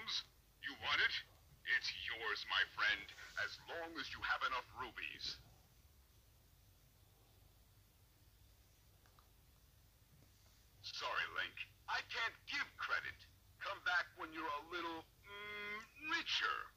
comes. You want it? It's yours, my friend, as long as you have enough rubies. Sorry, Link. I can't give credit. Come back when you're a little, richer.